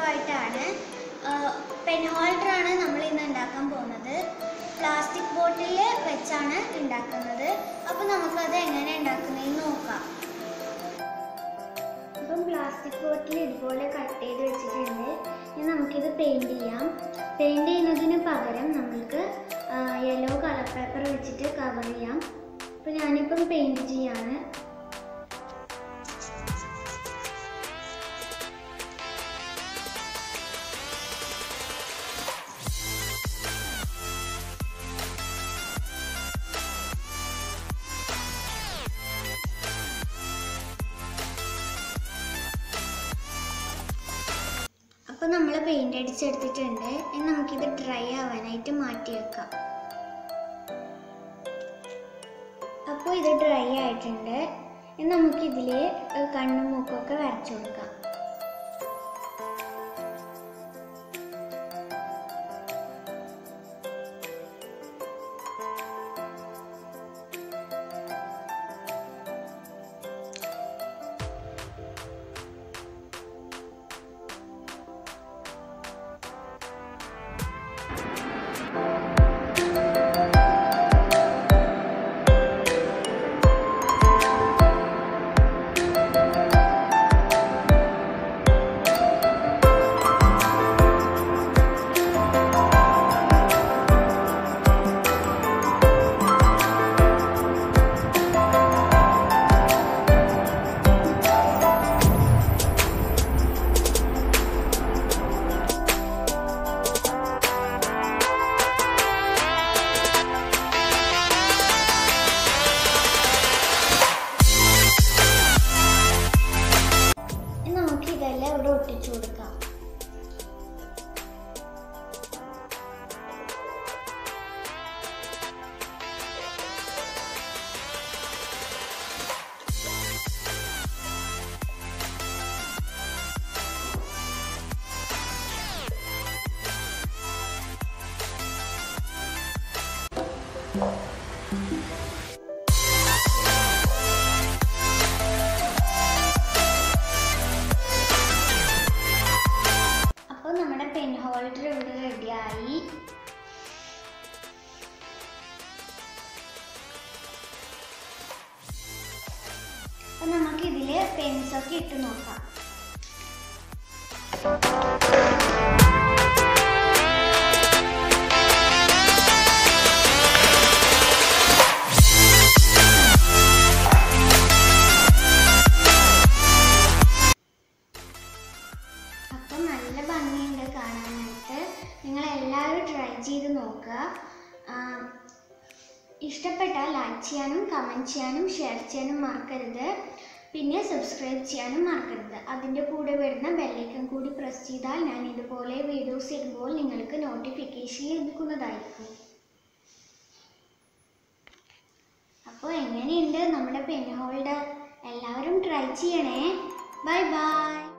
ആയിട്ടാണ്. പെൻ ഹോൾഡറാണ് നമ്മൾ ഇന്ന് ഉണ്ടാക്കാൻ പോകുന്നത്. പ്ലാസ്റ്റിക് ബോട്ടിൽ വെച്ചാണ് ഉണ്ടാക്കുന്നത്. അപ്പോൾ നമുക്കത് എങ്ങനെ ഉണ്ടാക്കുന്നതെന്ന് നോക്കാം. അപ്പം പ്ലാസ്റ്റിക് ബോട്ടിൽ ഇതുപോലെ കട്ട് ചെയ്ത് വെച്ചിട്ടുണ്ട്. ഇനി നമുക്കിത് പെയിൻറ് ചെയ്യാം. പെയിൻറ് ചെയ്യുന്നതിന് പകരം നമുക്ക് യെല്ലോ കളർ പേപ്പർ വെച്ചിട്ട് കവർ ചെയ്യാം. അപ്പോൾ ഞാനിപ്പം പെയിൻറ് ചെയ്യാണ്. അപ്പോൾ നമ്മൾ പെയിൻ്റ് അടിച്ചെടുത്തിട്ടുണ്ട്. ഇനി നമുക്കിത് ഡ്രൈ ആവാനായിട്ട് മാറ്റി വെക്കാം. അപ്പോൾ ഇത് ഡ്രൈ ആയിട്ടുണ്ട്. ഇനി നമുക്കിതിൽ കണ്ണും മൂക്കൊക്കെ വരച്ചു കൊടുക്കാം. ഇവിടെ ഒട്ടിച്ചു കൊടുക്കാം. നമ്മുടെ പെൻ ഹോൾഡർ ഇവിടെ റെഡിയായി. അപ്പൊ നമുക്ക് ഇതില് പെൻസൊക്കെ ഇട്ട് നോക്കാം. നല്ല ഭംഗിയുണ്ട് കാണാനായിട്ട്. നിങ്ങളെല്ലാവരും ട്രൈ ചെയ്ത് നോക്കുക. ഇഷ്ടപ്പെട്ടാൽ ലൈക്ക് ചെയ്യാനും കമൻറ്റ് ചെയ്യാനും ഷെയർ ചെയ്യാനും മറക്കരുത്. പിന്നെ സബ്സ്ക്രൈബ് ചെയ്യാനും മറക്കരുത്. അതിൻ്റെ കൂടെ വരുന്ന ബെല്ലൈക്കൺ കൂടി പ്രസ് ചെയ്താൽ ഞാൻ ഇതുപോലെ വീഡിയോസ് ഇടുമ്പോൾ നിങ്ങൾക്ക് നോട്ടിഫിക്കേഷൻ ലഭിക്കുന്നതായിരിക്കും. അപ്പോൾ എങ്ങനെയുണ്ട് നമ്മുടെ പെൻ ഹോൾഡർ? എല്ലാവരും ട്രൈ ചെയ്യണേ. Bye by.